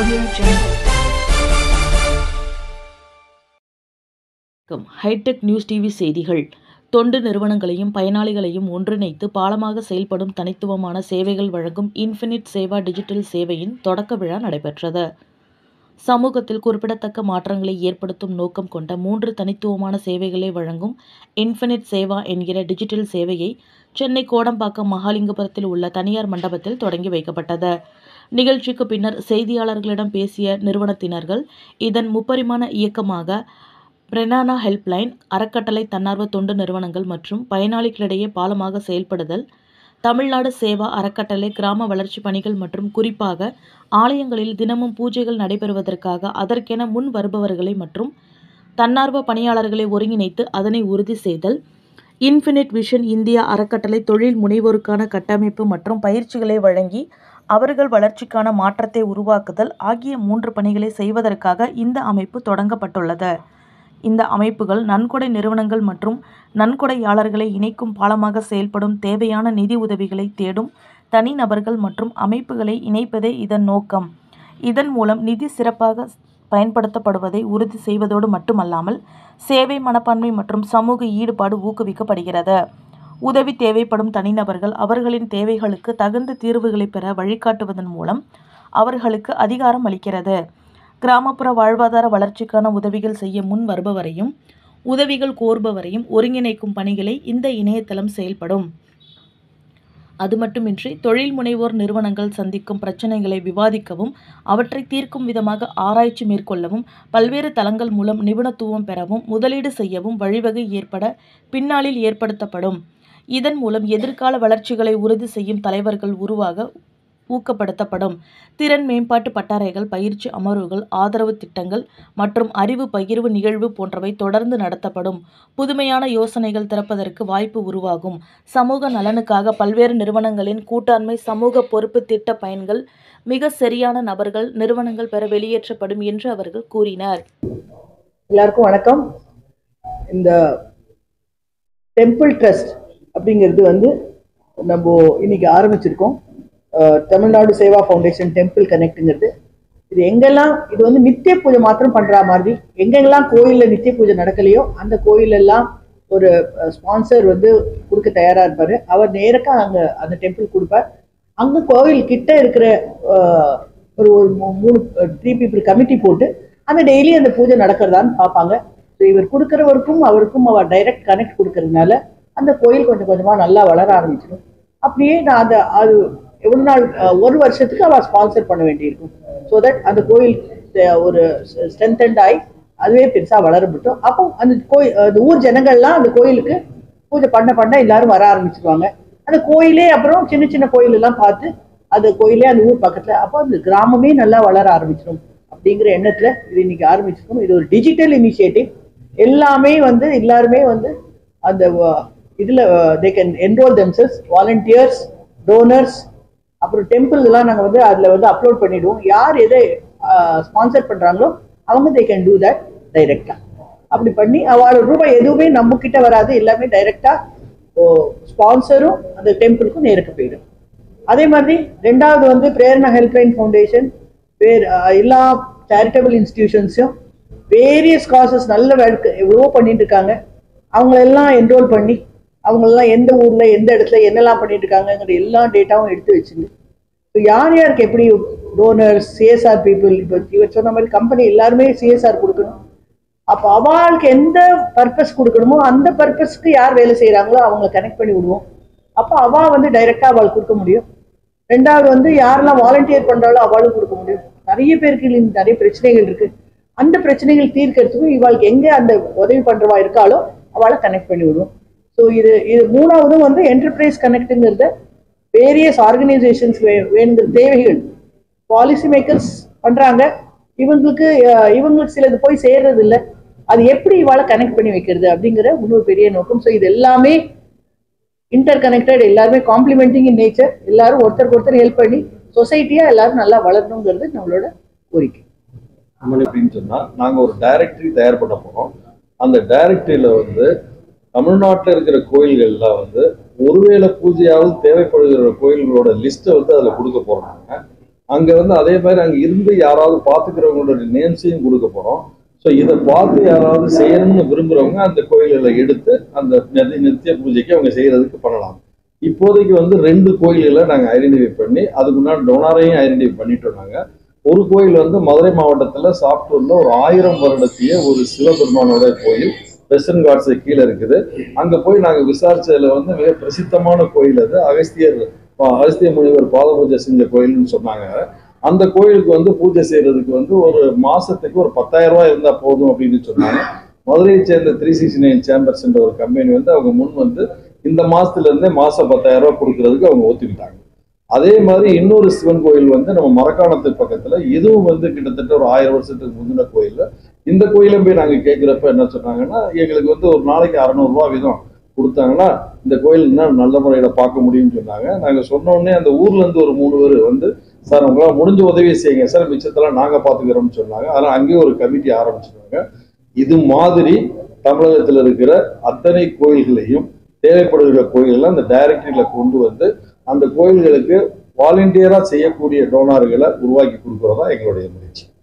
Audio Jungle. Hi tech news TV செய்திகள். தொண்டு நிறுவனங்களையும் பயனாளிகளையும் ஒன்றிணைத்து பாலமாக செயல்படும் தனித்துவமான சேவைகள் வழங்கும் இன்ஃபினிட் சேவா டிஜிட்டல் சேவையின் தொடக்க விழா நடைபெற்றது. சமூகத்தில் குறிப்பிடத்தக்க மாற்றங்களை ஏற்படுத்தும் நோக்கம் கொண்ட 3 தனித்துவமான சேவைகளை வழங்கும் இன்ஃபினிட் சேவா என்கிற டிஜிட்டல் சேவையை சென்னை கோடம்பாக்கம் மகாலிங்கபுரத்தில் உள்ள தனியார் மண்டபத்தில் தொடங்கி வைக்கப்பட்டது. நிகழ்ச்சிக்கு பின்னர் செய்தியாளர்களிடம் பேசிய நிறுவனத்தினர்கள், இதன் முப்பரிமாண இயக்கமாக பிரெனானா ஹெல்ப்லைன், அறக்கட்டளை, தன்னார்வ தொண்டு நிறுவனங்கள் மற்றும் பயனாளிகளிடையே பாலமாக செயல்படுதல், தமிழ்நாடு சேவா அறக்கட்டளை, கிராம வளர்ச்சி பணிகள் மற்றும் குறிப்பாக ஆலயங்களில் தினமும் பூஜைகள் நடைபெறுவதற்காக அதற்கென முன் வருபவர்களை மற்றும் தன்னார்வ பணியாளர்களை ஒருங்கிணைத்து அதனை உறுதி செய்தல், இன்ஃபினிட் விஷன் இந்தியா அறக்கட்டளை தொழில் முனைவோருக்கான கட்டமைப்பு மற்றும் பயிற்சிகளை வழங்கி அவர்கள் வளர்ச்சிக்கான மாற்றத்தை உருவாக்குதல் ஆகிய 3 பணிகளை செய்வதற்காக இந்த அமைப்பு தொடங்கப்பட்டுள்ளது. இந்த அமைப்புகள் நன்கொடை நிறுவனங்கள் மற்றும் நன்கொடையாளர்களை இணைக்கும் பாலமாக செயல்படும், தேவையான நிதி உதவிகளை தேடும் தனிநபர்கள் மற்றும் அமைப்புகளை இணைப்பதே இதன் நோக்கம். இதன் மூலம் நிதி சிறப்பாக பயன்படுத்தப்படுவதை உறுதி செய்வதோடு மட்டுமல்லாமல் சேவை மனப்பான்மை மற்றும் சமூக ஈடுபாடு ஊக்குவிக்கப்படுகிறது. உதவி தேவைப்படும் தனிநபர்கள் அவர்களின் தேவைகளுக்கு தகுந்த தீர்வுகளை பெற வழிகாட்டுவதன் மூலம் அவர்களுக்கு அதிகாரம் அளிக்கிறது. கிராமப்புற வாழ்வாதார வளர்ச்சிக்கான உதவிகள் செய்ய முன் வருபவரையும் உதவிகள் கோருபவரையும் ஒருங்கிணைக்கும் பணிகளை இந்த இணையதளம் செயல்படும். அது மட்டுமின்றி தொழில் முனைவோர் நிறுவனங்கள் சந்திக்கும் பிரச்சனைகளை விவாதிக்கவும் அவற்றை தீர்க்கும் விதமாக ஆராய்ச்சி மேற்கொள்ளவும் பல்வேறு தளங்கள் மூலம் நிபுணத்துவம் பெறவும் முதலீடு செய்யவும் வழிவகை ஏற்பட பின்னாளில் ஏற்படுத்தப்படும். இதன் மூலம் எதிர்கால வளர்ச்சிகளை உறுதி செய்யும் தலைவர்கள் உருவாக ஊக்கப்படுத்தப்படும். திறன் மேம்பாட்டு பட்டறைகள், பயிற்சி அமர்வுகள், ஆதரவு திட்டங்கள் மற்றும் அறிவு பகிர்வு நிகழ்வு போன்றவை தொடர்ந்து நடத்தப்படும். புதுமையான யோசனைகள் திறப்பதற்கு வாய்ப்பு உருவாகும். சமூக நலனுக்காக பல்வேறு நிறுவனங்களின் கூட்டாண்மை சமூக பொறுப்பு திட்ட பயன்கள் மிக சரியான நபர்கள், நிறுவனங்கள் பெற வெளியேற்றப்படும் என்று அவர்கள் கூறினர். எல்லாருக்கும் வணக்கம். இந்த டெம்பிள் ட்ரஸ்ட் அப்படிங்கிறது நம்ம இன்னைக்கு ஆரம்பிச்சிருக்கோம். தமிழ்நாடு சேவா ஃபவுண்டேஷன் டெம்பிள் கனெக்ட்ங்கிறது இது எங்கெல்லாம் இது நித்திய பூஜை மாத்திரம் பண்ற மாதிரி, எங்கெல்லாம் கோயிலில் நித்திய பூஜை நடக்கலையோ அந்த கோயிலெல்லாம் ஒரு ஸ்பான்சர் கொடுக்க தயாரா இருப்பாரு. அவர் நேரக்கா அங்க அந்த டெம்பிள் கொடுப்பார். அங்க கோவில் கிட்ட இருக்கிற ஒரு 3 people கமிட்டி போட்டு அந்த டெய்லி அந்த பூஜை நடக்கிறதான்னு பார்ப்பாங்க. இவர் கொடுக்கறவருக்கும் அவருக்கும் அவர் டைரக்ட் கனெக்ட் கொடுக்கறதுனால அந்த கோயில் கொஞ்சம் கொஞ்சமா நல்லா வளர ஆரம்பிச்சிடும். அப்படியே நான் அது எவ்வளவு நாள், ஒரு வருஷத்துக்கு அவ ஸ்பான்சர் பண்ண வேண்டியிருக்கும். ஸோ தட் அந்த கோயில் ஒரு ஸ்ட்ரென்தன்ட் ஆகி அதுவே பெருசா வளரப்பட்டோம். அப்போ அந்த ஊர் ஜனங்கள்லாம் அந்த கோயிலுக்கு பூஜை பண்ண எல்லாரும் வர ஆரம்பிச்சிருவாங்க. அந்த கோயிலே அப்புறம் சின்ன சின்ன கோயில் எல்லாம் பார்த்து அந்த கோயிலே அந்த ஊர் பக்கத்துல, அப்போ அந்த கிராமமே நல்லா வளர ஆரம்பிச்சிடும் அப்படிங்கிற எண்ணத்துல இது இன்னைக்கு ஆரம்பிச்சிருக்கோம். இது ஒரு டிஜிட்டல் இனிஷியேட்டிவ். எல்லாமே எல்லாருமே அந்த இதுல they can enroll themselves, volunteers, donors, அப்புறம் டெம்பிள் எல்லாம் நாங்கள் அதில் அப்லோட் பண்ணிடுவோம். யார் எதை ஸ்பான்சர் பண்ணுறாங்களோ அவங்க they can do that டைரெக்டா. அப்படி பண்ணி அவளோட ரூபாய் எதுவுமே நம்ம கிட்ட வராது, எல்லாமே டைரெக்டா ஸ்பான்சரும் அந்த டெம்பிளுக்கும் நேருக்கு போயிடும். அதே மாதிரி ரெண்டாவது பிரேரணா ஹெல்ப்லைன் ஃபவுண்டேஷன் எல்லா சேரிட்டபிள் இன்ஸ்டிடியூஷன்ஸையும் வேரியஸ் காசஸ் நல்ல வேலைக்கு எவ்வளவோ பண்ணிட்டு இருக்காங்க. அவங்களெல்லாம் என்ரோல் பண்ணி அவங்களெல்லாம் எந்த ஊர்ல எந்த இடத்துல என்னெல்லாம் பண்ணிட்டு இருக்காங்கிற எல்லா டேட்டாவும் எடுத்து வச்சுங்க. ஸோ யார் யாருக்கு எப்படி டோனர்ஸ், சிஎஸ்ஆர் பீப்புள், இப்போ இவர் சொன்ன மாதிரி கம்பெனி எல்லாருமே சிஎஸ்ஆர் கொடுக்கணும். அப்போ அவளுக்கு எந்த பர்பஸ் கொடுக்கணுமோ அந்த பர்பஸ்க்கு யார் வேலை செய்யறாங்களோ அவங்க கனெக்ட் பண்ணி விடுவோம். அப்போ அவள் டைரக்டா அவளுக்கு கொடுக்க முடியும். ரெண்டாவது யாரெல்லாம் வாலண்டியர் பண்றாலோ அவளுக்கு கொடுக்க முடியும். நிறைய பேருக்கு நிறைய பிரச்சனைகள் இருக்கு. அந்த பிரச்சனைகள் தீர்க்கறதுக்கும் இவாளுக்கு எங்க அந்த உதவி பண்றவா இருக்காளோ அவளை கனெக்ட் பண்ணி விடுவோம். ஸோ இது மூணாவது என்டர்பிரைஸ் கனெக்ட்ங்கிறத வேரியஸ் ஆர்கனைசேஷன்ஸ் வேணுங்கிற தேவைகள் பாலிசி மேக்கர்ஸ் பண்றாங்க. இவங்களுக்கு சிலது போய் சேர்றது இல்லை. அது எப்படி இவாளை கனெக்ட் பண்ணி வைக்கிறது அப்படிங்கிற இன்னொரு பெரிய நோக்கம். ஸோ இது எல்லாமே இன்டர் கனெக்டட், எல்லாருமே காம்ப்ளிமெண்டிங் இன் நேச்சர். எல்லாரும் ஒருத்தருக்கு ஒருத்தர் ஹெல்ப் பண்ணி சொசைட்டியா எல்லாரும் நல்லா வளரணுங்கிறது நம்மளோட கோரிக்கை. அப்படின்னு சொன்னா நாங்க ஒரு டைரக்டரி தயார் பண்ண போறோம். அந்த டைரக்டரியில தமிழ்நாட்டில் இருக்கிற கோயில்கள்லாம் ஒருவேளை பூஜையாவது தேவைப்படுகிற கோயில்களோட லிஸ்ட்டை அதில் கொடுக்க போறாங்க. அங்க வந்து அதே மாதிரி அங்க இருந்து யாராவது பார்த்துக்கிறவங்களோட நேம்ஸையும் கொடுக்க போறோம். ஸோ இதை பார்த்து யாராவது செய்யணும்னு விரும்புறவங்க அந்த கோயில்களை எடுத்து அந்த நித்திய பூஜைக்கு அவங்க செய்யறதுக்கு பண்ணலாம். இப்போதைக்கு வந்து 2 கோயில்களை நாங்கள் ஐடென்டிஃபை பண்ணி அதுக்கு முன்னாடி டொனாரையும் ஐடென்டிஃபை பண்ணிட்டோம். நாங்கள் ஒரு கோயில் வந்து மதுரை மாவட்டத்தில் சாப்டூர்ல ஒரு 1000 வருடத்திய ஒரு சிவபெருமானோட கோயில் வெஸ்டர்ன் காட்ஸ் கீழே இருக்குது. அங்க போய் நாங்கள் விசாரிச்சதுல வந்து மிக பிரசித்தமான கோயில் அது. அகஸ்திய முனிவர் பாத பூஜை செஞ்ச கோயில்னு சொன்னாங்க. அந்த கோயிலுக்கு வந்து பூஜை செய்யறதுக்கு வந்து ஒரு மாசத்துக்கு ஒரு 10,000 ரூபாய் இருந்தா போதும் அப்படின்னு சொன்னாங்க. மதுரையை சேர்ந்த 369 சேம்பர்ஸ் என்ற ஒரு கம்பெனி வந்து அவங்க முன் வந்து இந்த மாசத்துல இருந்தே மாசம் 10,000 ரூபாய் கொடுக்கறதுக்கு அவங்க ஒத்துக்கிட்டாங்க. அதே மாதிரி இன்னொரு சிவன் கோயில் வந்து நம்ம மரக்காணத்துக்கு பக்கத்துல, இதுவும் வந்து கிட்டத்தட்ட ஒரு 1000 வருஷத்துக்கு முந்தின கோயில். இந்த கோயிலும் போய் நாங்க கேட்கிறப்ப என்ன சொன்னாங்கன்னா, எங்களுக்கு வந்து ஒரு நாளைக்கு 600 ரூபாய் வீதம் கொடுத்தாங்கன்னா இந்த கோயில் இன்னும் நல்ல முறையில பார்க்க முடியும்னு சொன்னாங்க. நாங்க சொன்ன உடனே அந்த ஊர்ல இருந்து ஒரு 3 பேர் வந்து, சார் உங்களால் முடிஞ்ச உதவி செய்யுங்க சார், மிச்சத்தெல்லாம் நாங்க பாத்துக்கிறோம்னு சொன்னாங்க. அதனால அங்கேயும் ஒரு கமிட்டி ஆரம்பிச்சிருக்காங்க. இது மாதிரி தமிழகத்தில் இருக்கிற அத்தனை கோயில்களையும் தேவைப்படுகிற கோயில்களை அந்த டைரக்டரியில கொண்டு வந்து அந்த கோயில்களுக்கு வாலண்டியரா செய்யக்கூடிய டோனார்களை உருவாக்கி கொடுக்கறதா எங்களுடைய முயற்சி.